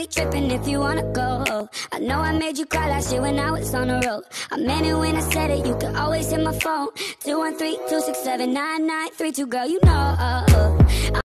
tripping if you wanna go. I know I made you cry last year when I was on the road. I meant it when I said it, you could always hit my phone. 213-267-9932, girl, you know.